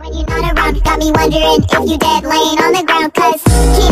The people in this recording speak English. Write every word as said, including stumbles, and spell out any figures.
When you're not around, got me wondering if you dead laying on the ground. Cause